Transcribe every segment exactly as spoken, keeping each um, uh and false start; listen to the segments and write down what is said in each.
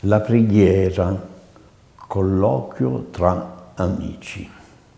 La preghiera, colloquio tra amici.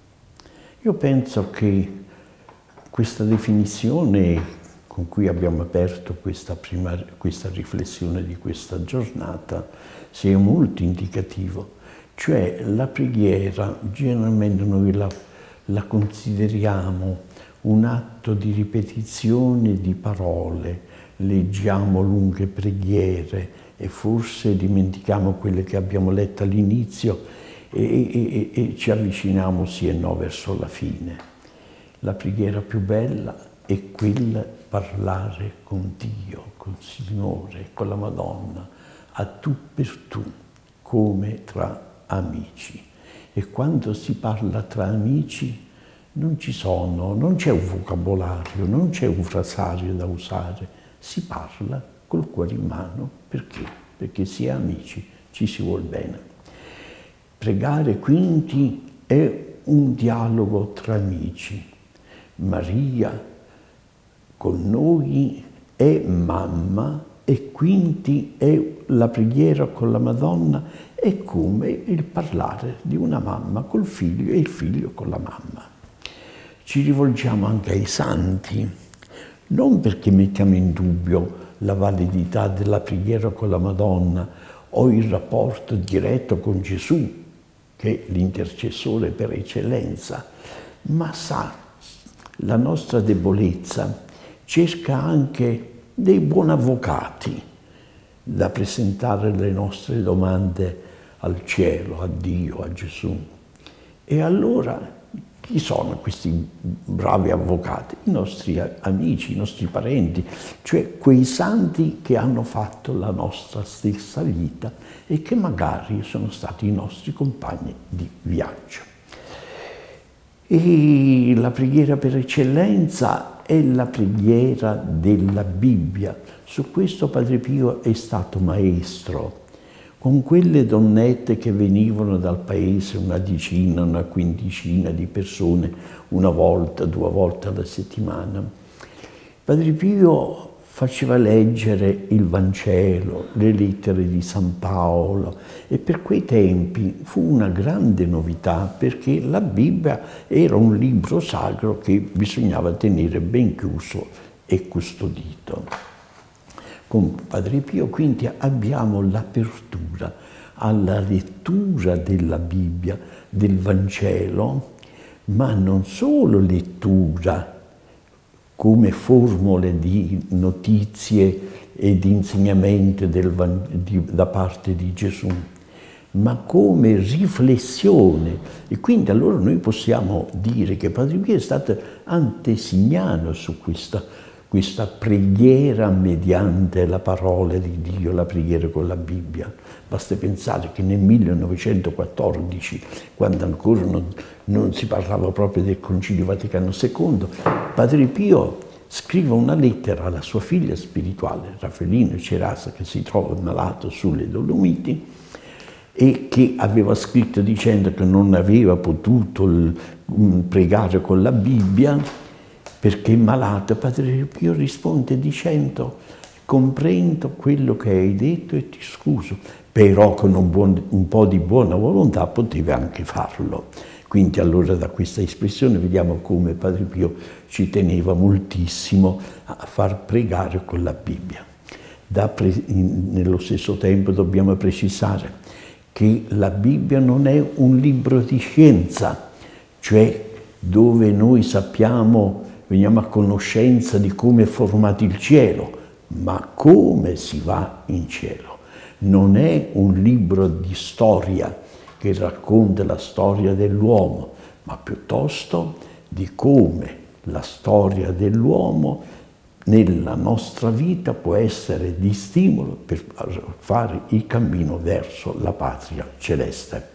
Io penso che questa definizione con cui abbiamo aperto questa, prima, questa riflessione di questa giornata sia molto indicativo. Cioè la preghiera, generalmente noi la, la consideriamo un atto di ripetizione di parole, leggiamo lunghe preghiere e forse dimentichiamo quelle che abbiamo letto all'inizio e, e, e ci avviciniamo sì e no verso la fine. La preghiera più bella è quella di parlare con Dio, con il Signore, con la Madonna, a tu per tu, come tra amici. E quando si parla tra amici non ci sono, non c'è un vocabolario, non c'è un frasario da usare, si parla col cuore in mano. Perché? Perché si è amici, ci si vuol bene. Pregare quindi è un dialogo tra amici. Maria con noi è mamma e quindi è la preghiera con la Madonna è come il parlare di una mamma col figlio e il figlio con la mamma. Ci rivolgiamo anche ai santi, non perché mettiamo in dubbio la validità della preghiera con la Madonna o il rapporto diretto con Gesù, che è l'intercessore per eccellenza, ma sa, la nostra debolezza cerca anche dei buoni avvocati da presentare le nostre domande al cielo, a Dio, a Gesù. E allora chi sono questi bravi avvocati? I nostri amici, i nostri parenti, cioè quei santi che hanno fatto la nostra stessa vita e che magari sono stati i nostri compagni di viaggio. E la preghiera per eccellenza è la preghiera della Bibbia. Su questo Padre Pio è stato maestro. Con quelle donnette che venivano dal paese, una decina, una quindicina di persone, una volta, due volte alla settimana, Padre Pio faceva leggere il Vangelo, le lettere di San Paolo e per quei tempi fu una grande novità perché la Bibbia era un libro sacro che bisognava tenere ben chiuso e custodito. Con Padre Pio quindi abbiamo l'apertura alla lettura della Bibbia, del Vangelo, ma non solo lettura come formule di notizie e di insegnamento del, di, da parte di Gesù, ma come riflessione. E quindi allora noi possiamo dire che Padre Pio è stato antesignano su questa questa preghiera mediante la parola di Dio, la preghiera con la Bibbia. Basta pensare che nel millenovecentoquattordici, quando ancora non, non si parlava proprio del Concilio Vaticano secondo, Padre Pio scrive una lettera alla sua figlia spirituale, Raffaellino Cerasa, che si trova malato sulle Dolomiti, e che aveva scritto dicendo che non aveva potuto pregare con la Bibbia, perché è malato. Padre Pio risponde dicendo: comprendo quello che hai detto e ti scuso, però con un, buon, un po' di buona volontà potevi anche farlo. Quindi allora da questa espressione vediamo come Padre Pio ci teneva moltissimo a far pregare con la Bibbia. Da pre, nello stesso tempo dobbiamo precisare che la Bibbia non è un libro di scienza, cioè dove noi sappiamo, veniamo a conoscenza di come è formato il cielo, ma come si va in cielo. Non è un libro di storia che racconta la storia dell'uomo, ma piuttosto di come la storia dell'uomo nella nostra vita può essere di stimolo per fare il cammino verso la patria celeste.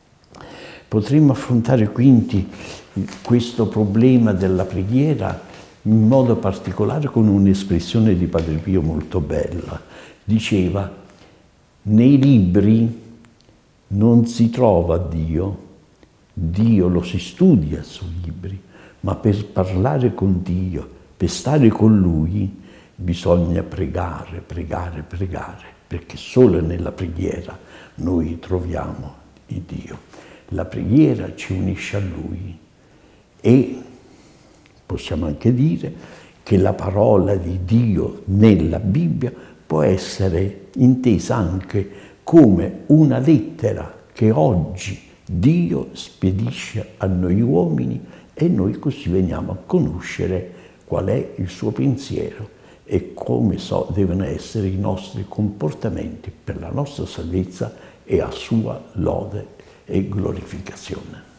Potremmo affrontare quindi questo problema della preghiera in modo particolare con un'espressione di Padre Pio molto bella. Diceva: nei libri non si trova Dio, Dio lo si studia sui libri, ma per parlare con Dio, per stare con Lui, bisogna pregare, pregare, pregare. perché solo nella preghiera noi troviamo il Dio. La preghiera ci unisce a Lui e possiamo anche dire che la parola di Dio nella Bibbia può essere intesa anche come una lettera che oggi Dio spedisce a noi uomini e noi così veniamo a conoscere qual è il suo pensiero e come so devono essere i nostri comportamenti per la nostra salvezza e a sua lode e glorificazione.